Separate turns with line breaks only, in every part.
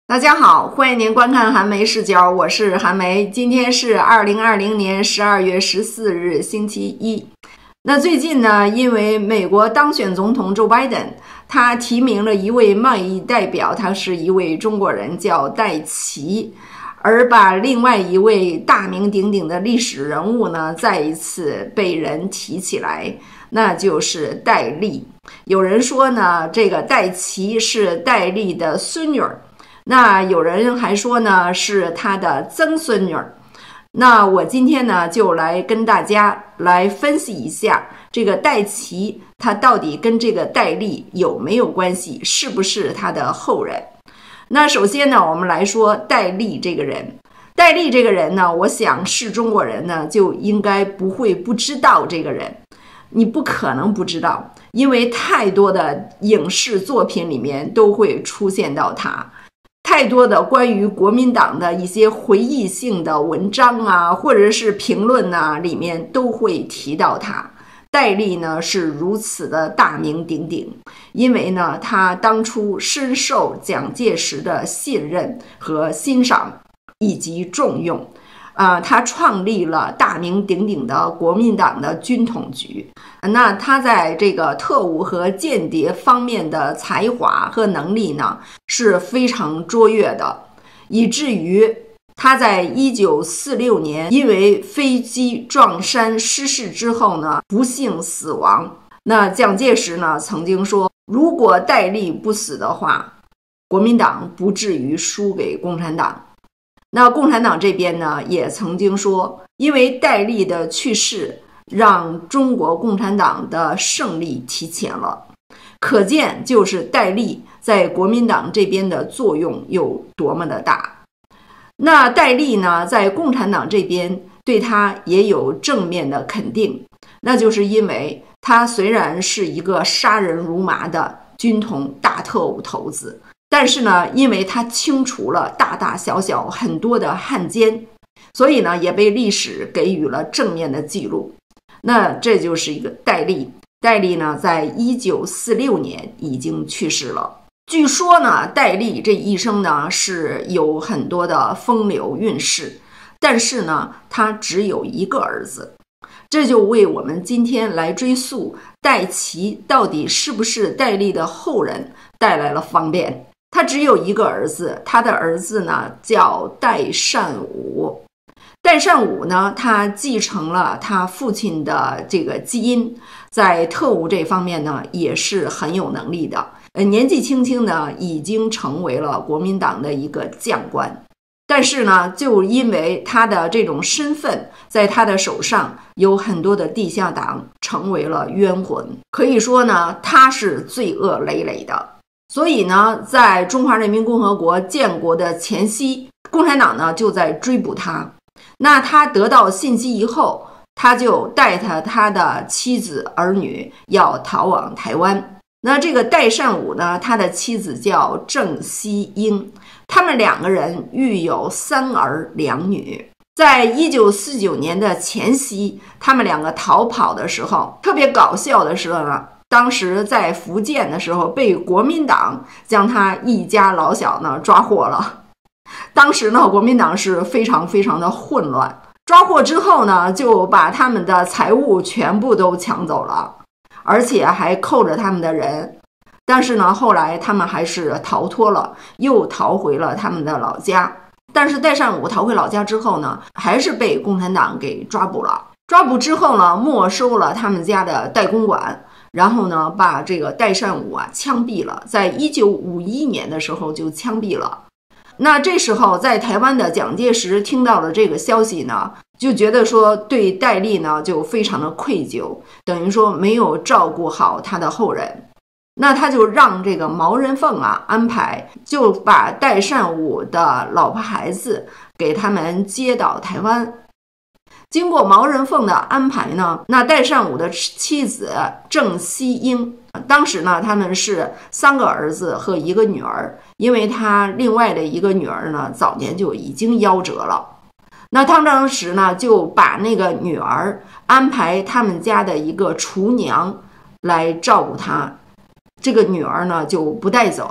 大家好，欢迎您观看韩梅视角，我是韩梅。今天是2020年12月14日星期一。那最近呢，因为美国当选总统 Joe Biden， 他提名了一位贸易代表，他是一位中国人，叫戴琪，而把另外一位大名鼎鼎的历史人物呢，再一次被人提起来，那就是戴笠。有人说呢，这个戴琪是戴笠的孙女儿，那有人还说呢是他的曾孙女儿。那我今天呢就来跟大家来分析一下这个戴琪他到底跟这个戴笠有没有关系，是不是他的后人。那首先呢，我们来说戴笠这个人。戴笠这个人呢，我想是中国人呢就应该不会不知道这个人，你不可能不知道，因为太多的影视作品里面都会出现到他，太多的关于国民党的一些回忆性的文章啊，或者是评论啊，里面都会提到他。戴笠呢是如此的大名鼎鼎，因为呢他当初深受蒋介石的信任和欣赏以及重用。他创立了大名鼎鼎的国民党的军统局。那他在这个特务和间谍方面的才华和能力呢是非常卓越的，以至于他在1946年因为飞机撞山失事之后呢不幸死亡。那蒋介石呢曾经说，如果戴笠不死的话，国民党不至于输给共产党。那共产党这边呢也曾经说，因为戴笠的去世让中国共产党的胜利提前了，可见就是戴笠在国民党这边的作用有多么的大。那戴笠呢在共产党这边对他也有正面的肯定，那就是因为他虽然是一个杀人如麻的军统大特务头子，但是呢因为他清除了大大小小很多的汉奸，所以呢也被历史给予了正面的记录。那这就是一个戴笠。戴笠呢在1946年已经去世了。据说呢戴笠这一生呢是有很多的风流韵事，但是呢他只有一个儿子，这就为我们今天来追溯戴琪到底是不是戴笠的后人带来了方便。他只有一个儿子，他的儿子呢叫戴善武。戴善武呢他继承了他父亲的这个基因，在特务这方面呢也是很有能力的。年纪轻轻呢已经成为了国民党的一个将官。但是呢就因为他的这种身份，在他的手上有很多的地下党成为了冤魂，可以说呢他是罪恶累累的。所以呢在中华人民共和国建国的前夕，共产党呢就在追捕他。那他得到信息以后，他就带他的妻子儿女要逃往台湾。那这个戴善武呢，他的妻子叫郑希英，他们两个人育有3儿2女。在1949年的前夕，他们两个逃跑的时候，特别搞笑的时候呢，当时在福建的时候被国民党将他一家老小呢抓获了。当时呢国民党是非常非常的混乱，抓获之后呢就把他们的财物全部都抢走了，而且还扣着他们的人。但是呢后来他们还是逃脱了，又逃回了他们的老家。但是戴善武逃回老家之后呢，还是被共产党给抓捕了。抓捕之后呢，没收了他们家的代公馆，然后呢把这个戴善武枪毙了，在1951年的时候就枪毙了。那这时候在台湾的蒋介石听到了这个消息呢，就觉得说对戴笠呢就非常的愧疚，等于说没有照顾好他的后人。那他就让这个毛人凤安排，就把戴善武的老婆孩子给他们接到台湾。经过毛人凤的安排呢，那戴善武的妻子郑希英，当时呢他们是3个儿子和1个女儿，因为他另外的一个女儿呢早年就已经夭折了。那他当时呢就把那个女儿安排他们家的一个厨娘来照顾她，这个女儿呢就不带走，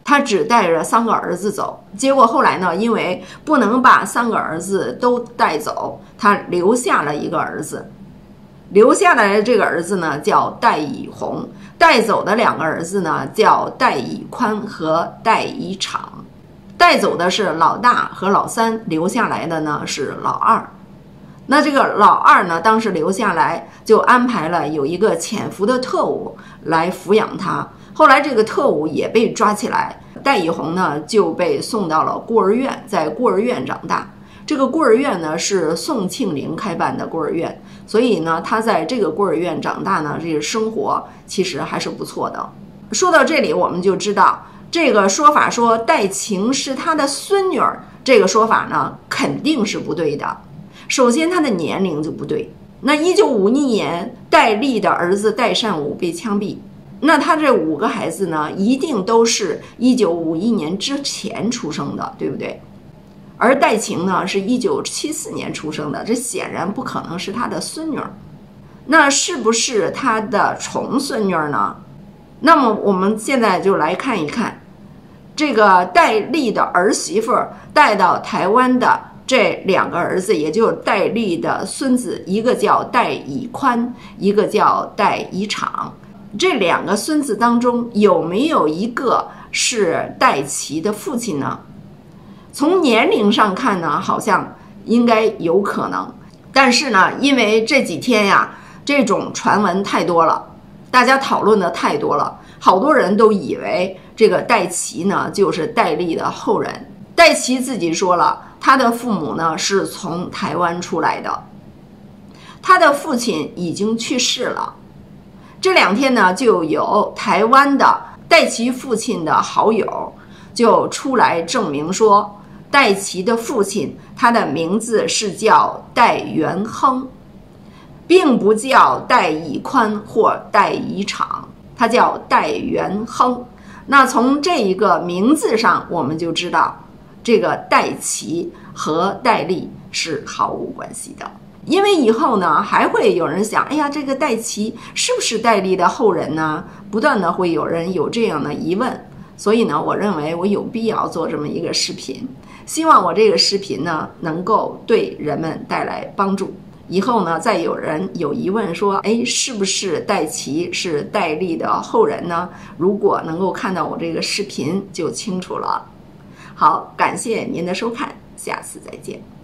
他只带着3个儿子走，结果后来呢，因为不能把3个儿子都带走，他留下了一个儿子。留下来的这个儿子呢叫戴以洪，带走的2个儿子呢叫戴以宽和戴以昶。带走的是老大和老三，留下来的呢是老二。那这个老二呢，当时留下来就安排了有一个潜伏的特务来抚养他。后来这个特务也被抓起来，戴以洪呢就被送到了孤儿院，在孤儿院长大。这个孤儿院呢是宋庆龄开办的孤儿院，所以呢他在这个孤儿院长大呢，这个生活其实还是不错的。说到这里，我们就知道这个说法说戴晴是他的孙女儿，这个说法呢肯定是不对的。首先他的年龄就不对，那1951年戴笠的儿子戴善武被枪毙，那他这5个孩子呢一定都是1951年之前出生的，对不对？而戴晴呢是1974年出生的，这显然不可能是他的孙女儿。那是不是他的重孙女儿呢？那么我们现在就来看一看这个戴笠的儿媳妇带到台湾的这2个儿子，也就是戴笠的孙子，一个叫戴以宽，一个叫戴以昶。这2个孙子当中有没有一个是戴琪的父亲呢？从年龄上看呢，好像应该有可能，但是呢，因为这几天呀，这种传闻太多了，大家讨论的太多了，好多人都以为这个戴琪呢就是戴笠的后人。戴琪自己说了，他的父母呢是从台湾出来的，他的父亲已经去世了。这2天呢，就有台湾的戴琪父亲的好友就出来证明说，戴琪的父亲他的名字是叫戴元亨，并不叫戴以宽或戴以昶，他叫戴元亨。那从这一个名字上我们就知道，这个戴琪和戴笠是毫无关系的。因为以后呢还会有人想，哎呀，这个戴琪是不是戴笠的后人呢？不断的会有人有这样的疑问，所以呢我认为我有必要做这么一个视频，希望我这个视频呢能够对人们带来帮助。以后呢再有人有疑问说，哎，是不是戴琪是戴笠的后人呢？如果能够看到我这个视频就清楚了。好，感谢您的收看，下次再见。